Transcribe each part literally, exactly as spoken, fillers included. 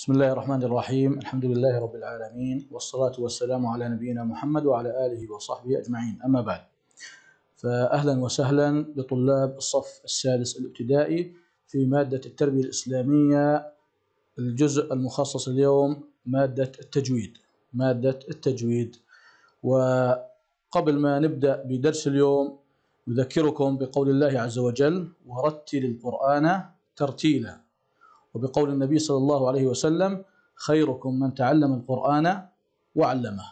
بسم الله الرحمن الرحيم. الحمد لله رب العالمين، والصلاة والسلام على نبينا محمد وعلى آله وصحبه أجمعين، أما بعد، فأهلا وسهلا بطلاب الصف السادس الابتدائي في مادة التربية الإسلامية، الجزء المخصص اليوم مادة التجويد مادة التجويد وقبل ما نبدأ بدرس اليوم نذكركم بقول الله عز وجل: ورتل القرآن ترتيلا، وبقول النبي صلى الله عليه وسلم: خيركم من تعلم القرآن وعلمه.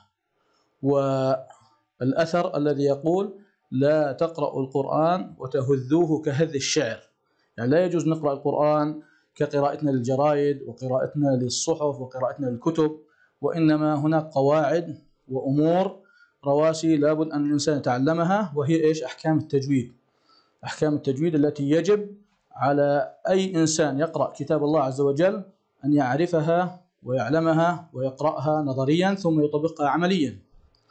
والأثر الذي يقول: لا تقرأوا القرآن وتهذوه كهذ الشعر، يعني لا يجوز نقرأ القرآن كقراءتنا للجرائد وقراءتنا للصحف وقراءتنا للكتب، وإنما هناك قواعد وأمور رواسي لابد أن الإنسان يتعلمها، وهي إيش؟ أحكام التجويد أحكام التجويد التي يجب على أي إنسان يقرأ كتاب الله عز وجل أن يعرفها ويعلمها ويقرأها نظريا ثم يطبقها عمليا.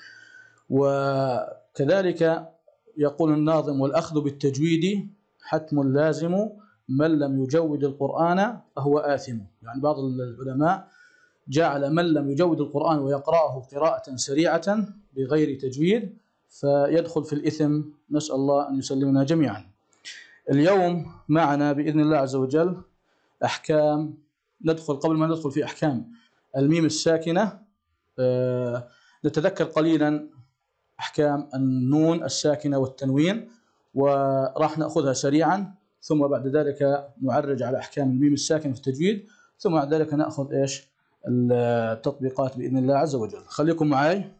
وكذلك يقول الناظم: والأخذ بالتجويد حتم لازم، من لم يجود القرآن فهو آثم. يعني بعض العلماء جعل من لم يجود القرآن ويقرأه قراءة سريعة بغير تجويد فيدخل في الإثم، نسأل الله أن يسلمنا جميعا. اليوم معنا بإذن الله عز وجل أحكام. ندخل قبل ما ندخل في أحكام الميم الساكنة أه نتذكر قليلا أحكام النون الساكنة والتنوين، وراح نأخذها سريعا، ثم بعد ذلك نعرج على أحكام الميم الساكنة في التجويد، ثم بعد ذلك نأخذ إيش التطبيقات بإذن الله عز وجل. خليكم معي.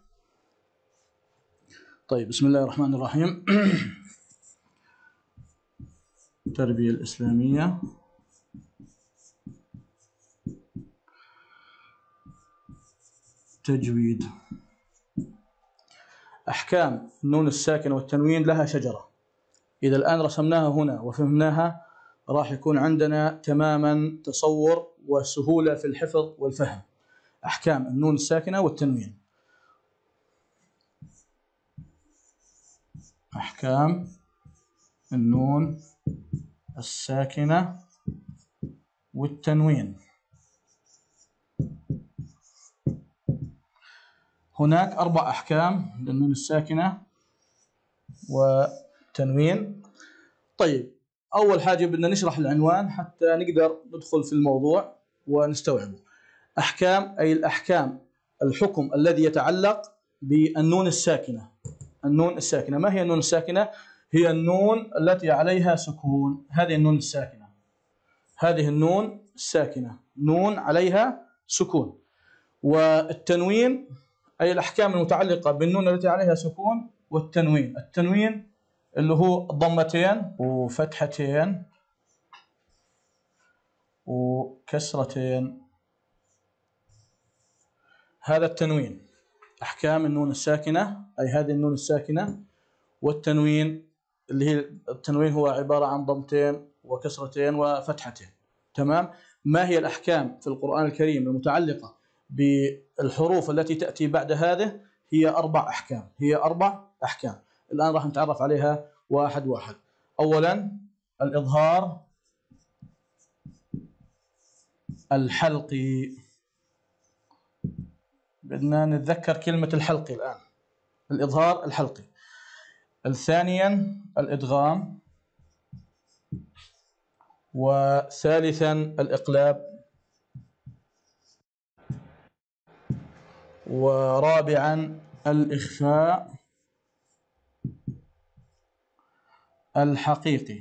طيب، بسم الله الرحمن الرحيم. التربية الإسلامية، تجويد. أحكام النون الساكنة والتنوين لها شجرة، إذا الآن رسمناها هنا وفهمناها راح يكون عندنا تماما تصور وسهولة في الحفظ والفهم. أحكام النون الساكنة والتنوين. أحكام النون الساكنة والتنوين. هناك أربع أحكام للنون الساكنة والتنوين. طيب، أول حاجة بدنا نشرح العنوان حتى نقدر ندخل في الموضوع ونستوعبه. أحكام أي الأحكام، الحكم الذي يتعلق بالنون الساكنة. النون الساكنة، ما هي النون الساكنة؟ هي النون التي عليها سكون. هذه النون الساكنة هذه النون الساكنة نون عليها سكون. والتنوين أي الأحكام المتعلقة بالنون التي عليها سكون والتنوين. التنوين اللي هو ضمتين وفتحتين وكسرتين، هذا التنوين. أحكام النون الساكنة أي هذه النون الساكنة، والتنوين اللي هي التنوين هو عبارة عن ضمتين وكسرتين وفتحتين. تمام؟ ما هي الأحكام في القرآن الكريم المتعلقة بالحروف التي تأتي بعد هذه؟ هي أربع أحكام هي أربع أحكام الآن راح نتعرف عليها واحد واحد. أولا الإظهار الحلقي. بدنا نتذكر كلمة الحلقي الآن. الإظهار الحلقي. ثانيا الإدغام، وثالثا الإقلاب، ورابعا الإخفاء الحقيقي.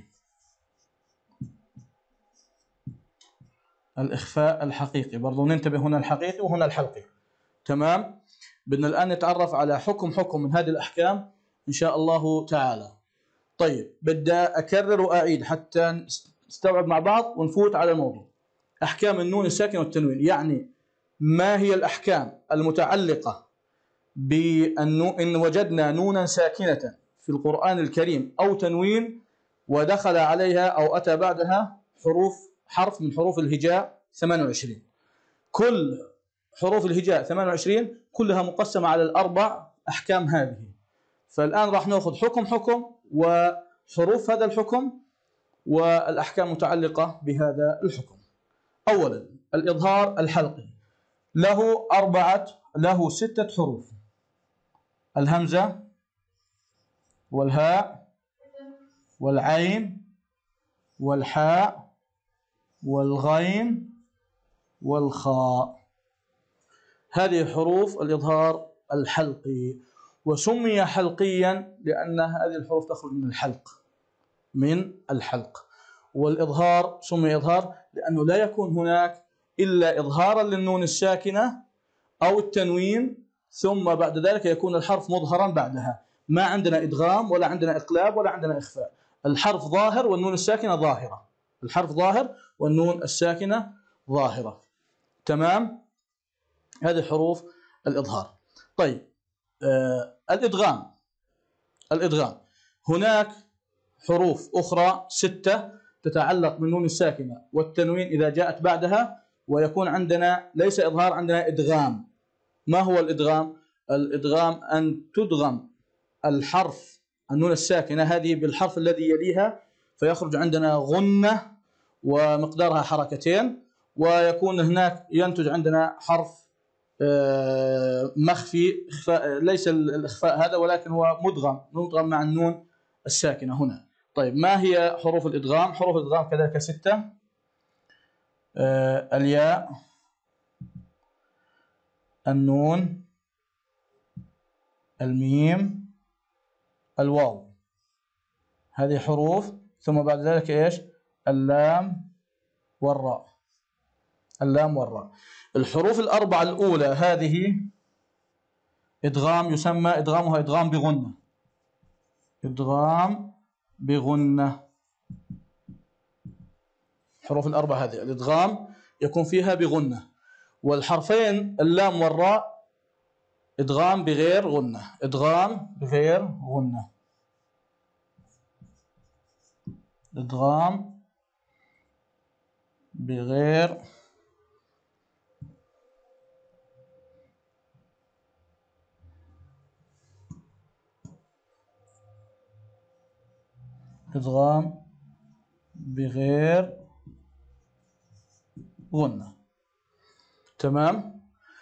الإخفاء الحقيقي برضو ننتبه، هنا الحقيقي وهنا الحلقي. تمام؟ بدنا الآن نتعرف على حكم حكم من هذه الأحكام إن شاء الله تعالى. طيب، بدي أكرر وأعيد حتى نستوعب مع بعض ونفوت على الموضوع. أحكام النون الساكنة والتنوين، يعني ما هي الأحكام المتعلقة بأنه إن وجدنا نونا ساكنة في القرآن الكريم أو تنوين ودخل عليها أو أتى بعدها حروف حرف من حروف الهجاء ثمانية وعشرين. كل حروف الهجاء ثمانية وعشرين كلها مقسمة على الأربع أحكام هذه. فالآن راح نأخذ حكم حكم وحروف هذا الحكم والأحكام المتعلقة بهذا الحكم. أولا الإظهار الحلقي له أربعة له ستة حروف: الهمزة والهاء والعين والحاء والغين والخاء. هذه حروف الإظهار الحلقي، وسمي حلقيا لأن هذه الحروف تخرج من الحلق من الحلق. والإظهار سمي إظهار لأنه لا يكون هناك إلا إظهارا للنون الساكنة أو التنوين، ثم بعد ذلك يكون الحرف مظهرا بعدها. ما عندنا إدغام ولا عندنا إقلاب ولا عندنا إخفاء، الحرف ظاهر والنون الساكنة ظاهرة، الحرف ظاهر والنون الساكنة ظاهرة. تمام؟ هذه حروف الإظهار. طيب، آه الإدغام. الإدغام هناك حروف أخرى ستة تتعلق بالنون الساكنة والتنوين إذا جاءت بعدها، ويكون عندنا ليس إظهار، عندنا إدغام. ما هو الإدغام؟ الإدغام أن تدغم الحرف النون الساكنة هذه بالحرف الذي يليها، فيخرج عندنا غنة ومقدارها حركتين، ويكون هناك ينتج عندنا حرف مخفي، ليس الإخفاء هذا ولكن هو مدغم، مدغم مع النون الساكنة هنا. طيب، ما هي حروف الإدغام؟ حروف الإدغام كذلك ستة: الياء، النون، الميم، الواو. هذه حروف. ثم بعد ذلك ايش؟ اللام والراء. اللام والراء. الحروف الأربعة الأولى هذه إدغام، يسمى إدغامها إدغام بغنة. إدغام بغنة. الحروف الأربعة هذه الإدغام يكون فيها بغنة. والحرفين اللام والراء إدغام بغير غنة. إدغام بغير غنة. إدغام بغير إدغام بغير غنة. تمام.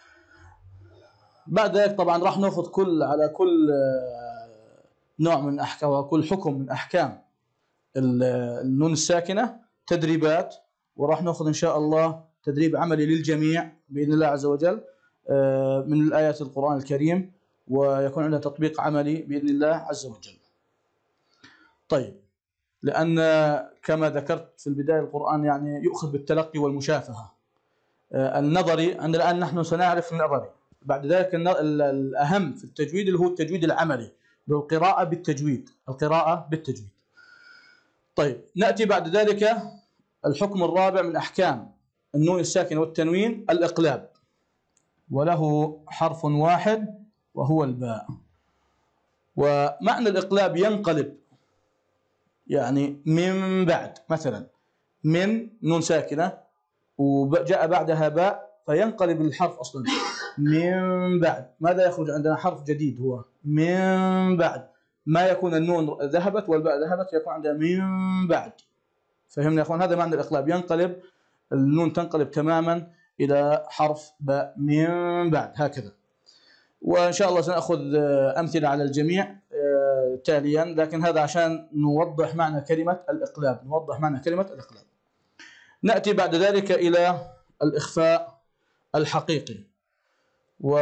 بعد ذلك طبعا راح ناخذ كل على كل نوع من أحكام وكل حكم من أحكام النون الساكنة تدريبات، وراح ناخذ إن شاء الله تدريب عملي للجميع بإذن الله عز وجل من الآيات القرآن الكريم، ويكون عندنا تطبيق عملي بإذن الله عز وجل. طيب، لأن كما ذكرت في البداية القرآن يعني يؤخذ بالتلقي والمشافهة. النظري عندنا الآن نحن سنعرف النظري، بعد ذلك الأهم في التجويد اللي هو التجويد العملي، اللي هو القراءة بالتجويد. القراءة بالتجويد. طيب، نأتي بعد ذلك الحكم الرابع من أحكام النون الساكنة والتنوين: الإقلاب، وله حرف واحد وهو الباء. ومعنى الإقلاب ينقلب، يعني من بعد، مثلا من نون ساكنة وجاء بعدها باء فينقلب الحرف أصلا من بعد. ماذا يخرج عندنا؟ حرف جديد هو من بعد. ما يكون النون ذهبت والباء ذهبت، يكون عندنا من بعد. فهمنا يا أخوان؟ هذا معنى الإقلاب، ينقلب النون، تنقلب تماما إلى حرف باء من بعد، هكذا. وإن شاء الله سنأخذ أمثلة على الجميع تاليا، لكن هذا عشان نوضح معنى كلمة الإقلاب، نوضح معنى كلمة الإقلاب. نأتي بعد ذلك إلى الإخفاء الحقيقي. و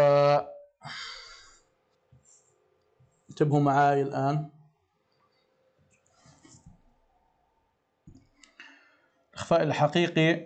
انتبهوا معي الآن. الإخفاء الحقيقي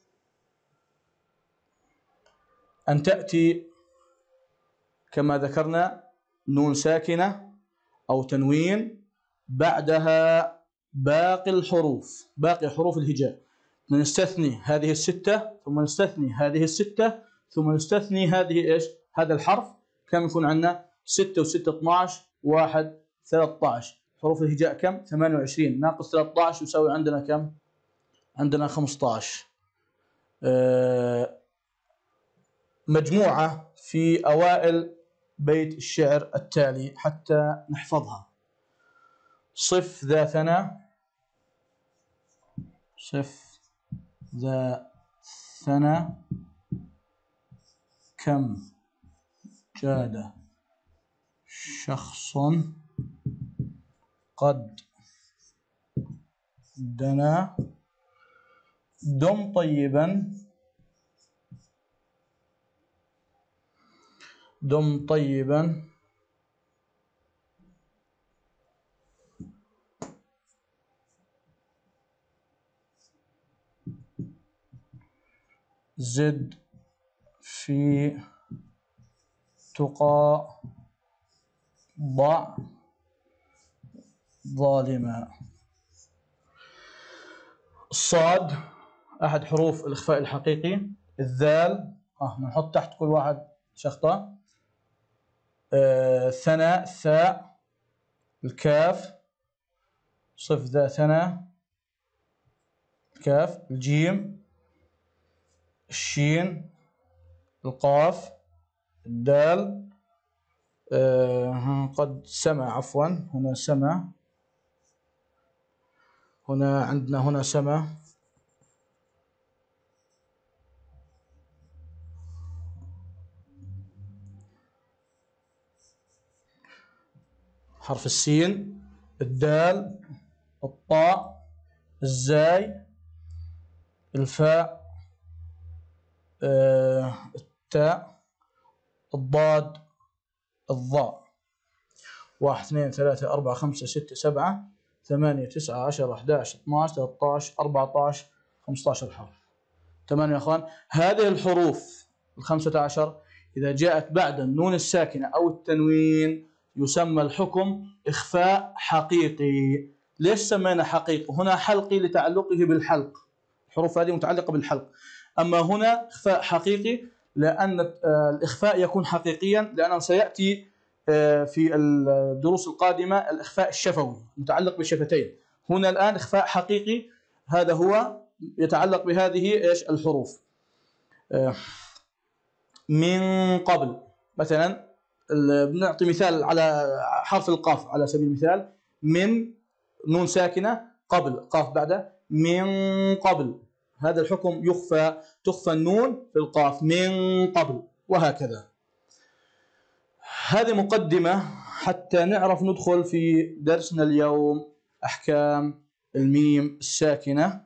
أن تأتي كما ذكرنا نون ساكنة أو تنوين بعدها باقي الحروف، باقي حروف الهجاء. نستثني هذه الستة، ثم نستثني هذه الستة، ثم نستثني هذه إيش؟ هذا الحرف. كم يكون عندنا؟ ستة وستة اثناعش، واحد ثلاثة عشر. حروف الهجاء كم؟ ثمانية وعشرين ناقص ثلاثة عشر يساوي عندنا كم؟ عندنا خمسة عشر. أه مجموعة في أوائل بيت الشعر التالي حتى نحفظها: صف ذا ثنا، صف ذا ثنى كم جاد شخص قد دنا دم طيبا دم طيبا زد في تقى ضع ظالما. الصاد أحد حروف الإخفاء الحقيقي. الذال آه نحط تحت كل واحد شخطة. آه ثنى الثاء. الكاف صف ذا ثنى الكاف. الجيم الشين القاف الدال. آه قد سمع عفوا هنا سمع هنا عندنا هنا سمع. حرف السين الدال الطاء الزاي الفاء آه التاء الضاد الضاء. واحد اثنين ثلاثة أربعة خمسة ستة سبعة ثمانية تسعة عشرة أحد عشر اثنا عشر ثلاثة عشر أربعة عشر خمسة عشر حرف. تمام يا أخوان. هذه الحروف الخمسة عشر إذا جاءت بعد النون الساكنة أو التنوين يسمى الحكم إخفاء حقيقي. ليش سمينا حقيقي؟ هنا حلقي لتعلقه بالحلق. الحروف هذه متعلقة بالحلق. أما هنا إخفاء حقيقي لأن الإخفاء يكون حقيقيا لأنه سيأتي في الدروس القادمة الإخفاء الشفوي متعلق بالشفتين. هنا الآن إخفاء حقيقي هذا هو يتعلق بهذه إيش الحروف. من قبل مثلا بنعطي مثال على حرف القاف على سبيل المثال. من نون ساكنة قبل قاف بعد من قبل. هذا الحكم يخفى تخفى النون في القاف من قبل وهكذا. هذه مقدمة حتى نعرف ندخل في درسنا اليوم أحكام الميم الساكنة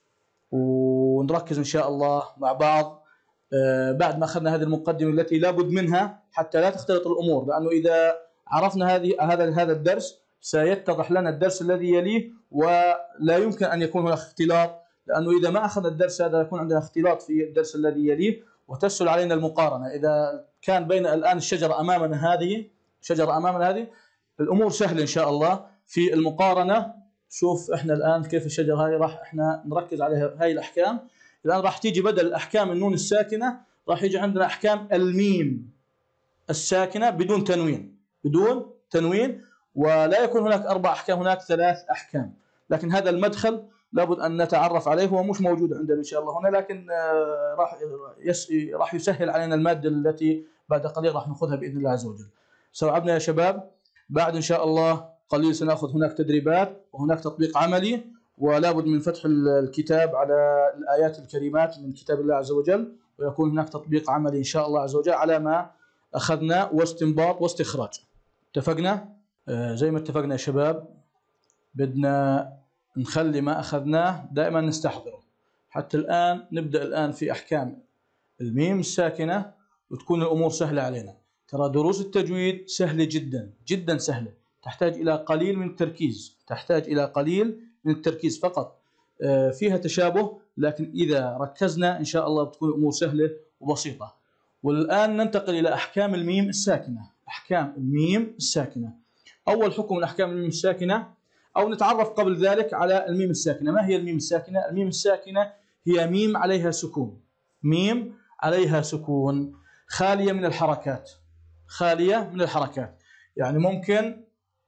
ونركز إن شاء الله مع بعض بعد ما أخذنا هذه المقدمة التي لا بد منها حتى لا تختلط الأمور. لأنه إذا عرفنا هذه هذا هذا الدرس سيتضح لنا الدرس الذي يليه ولا يمكن أن يكون هناك اختلاط. لأنه إذا ما أخذنا الدرس هذا يكون عندنا اختلاط في الدرس الذي يليه وتسهل علينا المقارنة. إذا كان بين الآن الشجرة أمامنا هذه شجرة أمامنا هذه الأمور سهلة إن شاء الله في المقارنة. شوف إحنا الآن كيف الشجرة هذه راح إحنا نركز عليها هاي الأحكام. الآن راح تيجي بدل الأحكام النون الساكنة راح يجي عندنا أحكام الميم الساكنة بدون تنوين بدون تنوين ولا يكون هناك أربع أحكام هناك ثلاث أحكام. لكن هذا المدخل لابد أن نتعرف عليه. هو مش موجود عندنا إن شاء الله هنا لكن راح راح يسهل علينا المادة التي بعد قليل راح نأخذها بإذن الله عز وجل. استوعبنا يا شباب؟ بعد إن شاء الله قليل سنأخذ هناك تدريبات وهناك تطبيق عملي ولا بد من فتح الكتاب على الآيات الكريمات من كتاب الله عز وجل ويكون هناك تطبيق عملي إن شاء الله عز وجل على ما أخذنا واستنباط واستخراج. اتفقنا؟ آه زي ما اتفقنا يا شباب بدنا نخلي ما أخذناه دائما نستحضره. حتى الآن نبدأ الآن في أحكام الميم الساكنة وتكون الأمور سهلة علينا. ترى دروس التجويد سهلة جدا جدا سهلة. تحتاج إلى قليل من التركيز تحتاج إلى قليل من التركيز فقط. آه فيها تشابه لكن إذا ركزنا إن شاء الله بتكون الأمور سهلة وبسيطة. والآن ننتقل إلى أحكام الميم الساكنة. أحكام الميم الساكنة. أول حكم من أحكام الميم الساكنة أو نتعرف قبل ذلك على الميم الساكنة. ما هي الميم الساكنة؟ الميم الساكنة هي ميم عليها سكون. ميم عليها سكون خالية من الحركات. خالية من الحركات. يعني ممكن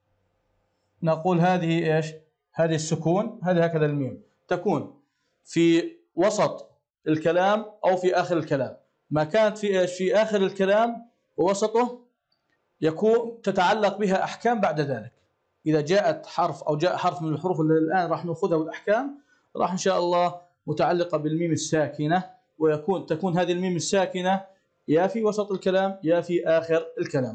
نقول هذه إيش؟ هذه السكون هذه هكذا الميم تكون في وسط الكلام أو في آخر الكلام. ما كانت في إيش؟ في آخر الكلام ووسطه يكون تتعلق بها أحكام بعد ذلك. إذا جاءت حرف أو جاء حرف من الحروف اللي الآن راح نأخذها والأحكام راح إن شاء الله متعلقة بالميم الساكنة ويكون تكون هذه الميم الساكنة يا في وسط الكلام يا في آخر الكلام.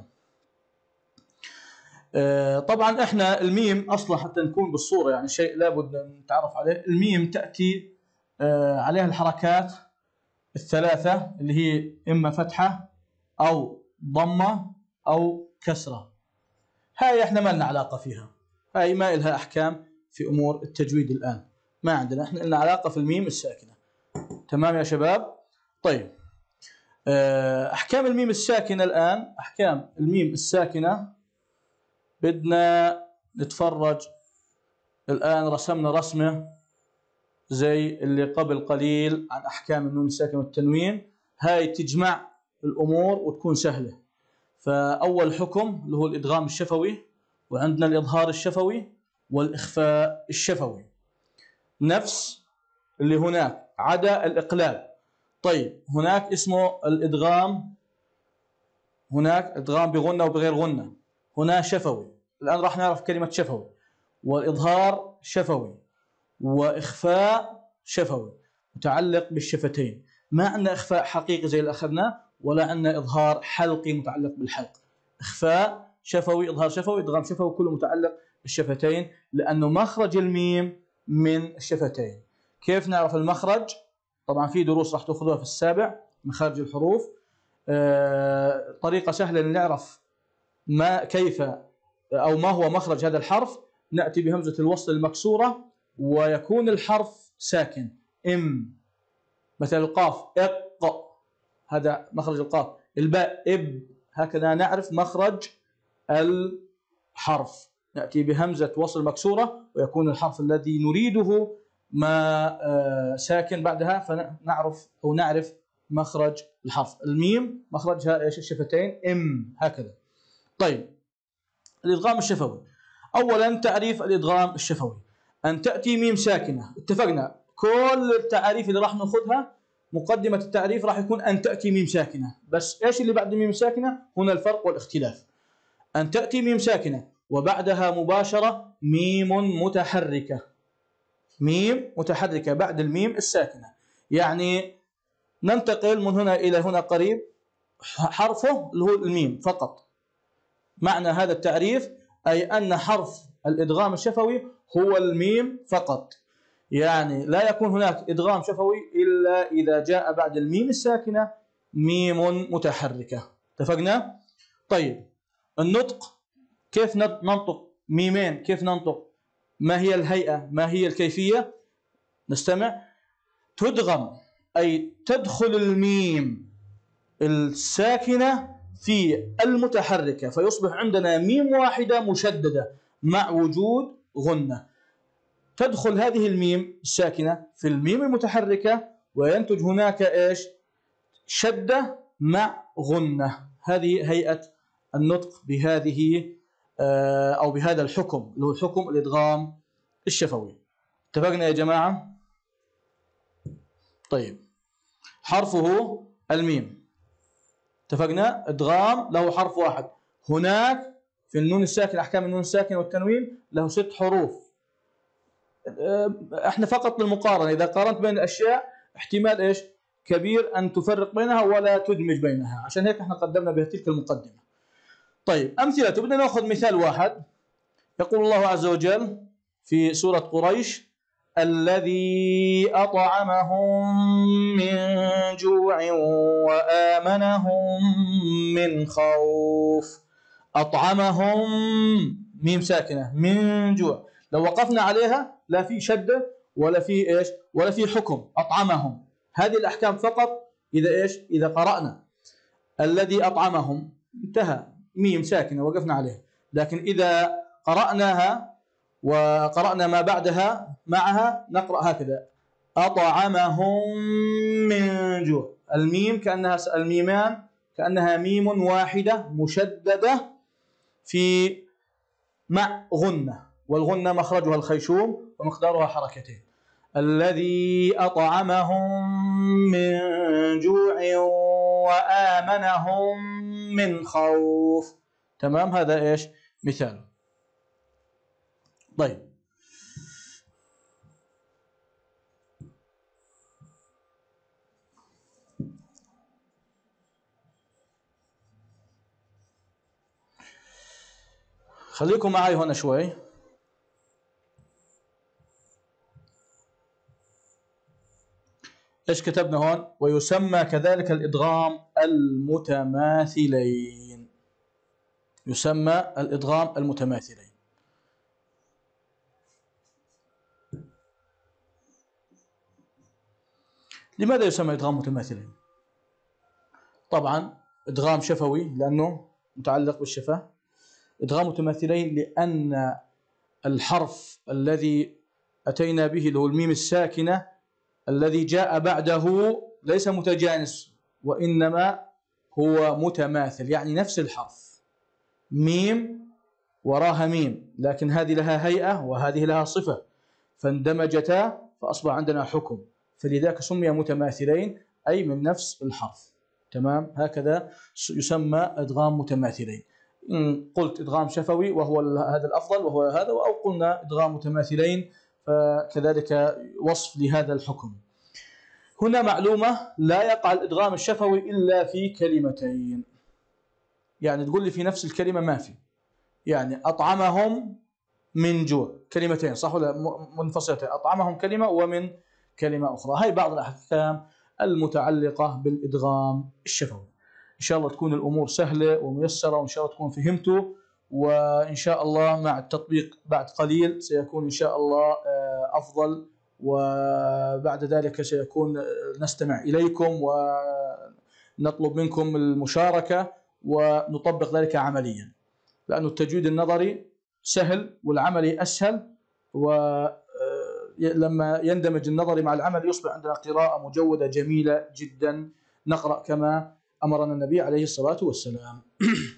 طبعا احنا الميم اصلا حتى نكون بالصورة يعني شيء لابد نتعرف عليه. الميم تأتي عليها الحركات الثلاثة اللي هي إما فتحة أو ضمة أو كسرة. هاي احنا ما لنا علاقة فيها، هاي ما إلها أحكام في أمور التجويد الآن، ما عندنا، احنا لنا علاقة في الميم الساكنة. تمام يا شباب؟ طيب أحكام الميم الساكنة الآن. أحكام الميم الساكنة بدنا نتفرج الآن. رسمنا رسمة زي اللي قبل قليل عن أحكام النون الساكنة والتنوين، هاي تجمع الأمور وتكون سهلة. فأول حكم اللي هو الإدغام الشفوي، وعندنا الإظهار الشفوي والإخفاء الشفوي، نفس اللي هناك عدا الإقلاب. طيب هناك اسمه الإدغام، هناك إدغام بغنة وبغير غنة، هنا شفوي. الآن راح نعرف كلمة شفوي، والإظهار شفوي وإخفاء شفوي متعلق بالشفتين. ما عندنا إخفاء حقيقي زي اللي أخذناه، ولا عندنا إظهار حلقي متعلق بالحلق. إخفاء شفوي، إظهار شفوي، إدغام شفوي، كله متعلق بالشفتين، لأنه مخرج الميم من الشفتين. كيف نعرف المخرج؟ طبعا في دروس راح تأخذوها في السابع مخارج الحروف. آه طريقة سهلة لنعرف ما كيف أو ما هو مخرج هذا الحرف. نأتي بهمزة الوصل المكسورة ويكون الحرف ساكن. إم، مثل القاف إق، هذا مخرج القاف. الباء إب، هكذا نعرف مخرج الحرف. نأتي بهمزة وصل مكسورة ويكون الحرف الذي نريده ما ساكن بعدها، فنعرف أو نعرف مخرج الحرف. الميم مخرجها إيش؟ الشفتين، إم، هكذا. طيب الإدغام الشفوي. أولا تعريف الإدغام الشفوي، أن تأتي ميم ساكنة. اتفقنا كل التعاريف اللي راح ناخذها مقدمة التعريف راح يكون أن تأتي ميم ساكنة، بس إيش اللي بعد ميم ساكنة؟ هنا الفرق والاختلاف. أن تأتي ميم ساكنة وبعدها مباشرة ميم متحركة. ميم متحركة بعد الميم الساكنة، يعني ننتقل من هنا إلى هنا قريب، حرفه اللي هو الميم فقط. معنى هذا التعريف أي أن حرف الإدغام الشفوي هو الميم فقط، يعني لا يكون هناك إدغام شفوي إلا إذا جاء بعد الميم الساكنة ميم متحركة. اتفقنا؟ طيب النطق، كيف ننطق ميمين؟ كيف ننطق؟ ما هي الهيئة؟ ما هي الكيفية؟ نستمع. تدغم أي تدخل الميم الساكنة في المتحركة، فيصبح عندنا ميم واحدة مشددة مع وجود غنة. تدخل هذه الميم الساكنة في الميم المتحركة وينتج هناك إيش؟ شدة مع غنة. هذه هيئة النطق بهذه أو بهذا الحكم اللي هو حكم الإدغام الشفوي. اتفقنا يا جماعة؟ طيب حرفه الميم. اتفقنا ادغام له حرف واحد. هناك في النون الساكن، احكام النون الساكن والتنوين له ست حروف. احنا فقط للمقارنه، اذا قارنت بين الاشياء احتمال ايش؟ كبير ان تفرق بينها ولا تدمج بينها، عشان هيك احنا قدمنا بها تلك المقدمه. طيب امثله، بدنا ناخذ مثال واحد. يقول الله عز وجل في سوره قريش: الذي أطعمهم من جوع وآمنهم من خوف. أطعمهم ميم ساكنة من جوع، لو وقفنا عليها لا في شدة ولا في إيش ولا في حكم. أطعمهم هذه الأحكام فقط إذا إيش إذا قرأنا الذي أطعمهم انتهى، ميم ساكنة وقفنا عليها. لكن إذا قرأناها وقرأنا ما بعدها معها نقرأ هكذا: أطعمهم من جوع. الميم كأنها الميمان كأنها ميم واحدة مشددة في مع غنة، والغنة مخرجها الخيشوم ومقدارها حركتين. الذي أطعمهم من جوع وآمنهم من خوف. تمام، هذا إيش مثال. طيب خليكم معي هنا شوي. ايش كتبنا هون؟ ويسمى كذلك الإدغام المتماثلين. يسمى الإدغام المتماثلين. لماذا يسمى إدغام متماثلين؟ طبعا إدغام شفوي لأنه متعلق بالشفة. إدغام متماثلين لأن الحرف الذي أتينا به اللي هو الميم الساكنة الذي جاء بعده ليس متجانس، وإنما هو متماثل، يعني نفس الحرف، ميم وراها ميم، لكن هذه لها هيئة وهذه لها صفة، فاندمجتا فأصبح عندنا حكم، فلذلك سمي متماثلين أي من نفس الحرف. تمام؟ هكذا يسمى إدغام متماثلين. إن قلت إدغام شفوي وهو هذا الأفضل وهو هذا، أو قلنا إدغام متماثلين فكذلك وصف لهذا الحكم. هنا معلومة: لا يقع الإدغام الشفوي إلا في كلمتين. يعني تقول لي في نفس الكلمة ما في، يعني أطعمهم من جوع كلمتين، صح ولا منفصلتين؟ أطعمهم كلمة ومن كلمة أخرى. هاي بعض الأحكام المتعلقة بالإدغام الشفوي. إن شاء الله تكون الأمور سهلة وميسرة، وإن شاء الله تكون فهمتوا، وإن شاء الله مع التطبيق بعد قليل سيكون إن شاء الله أفضل، وبعد ذلك سيكون نستمع إليكم ونطلب منكم المشاركة ونطبق ذلك عمليا، لأن التجويد النظري سهل والعملي أسهل، ولما يندمج النظري مع العمل يصبح عندنا قراءة مجودة جميلة جدا، نقرأ كما أمرنا النبي عليه الصلاة والسلام.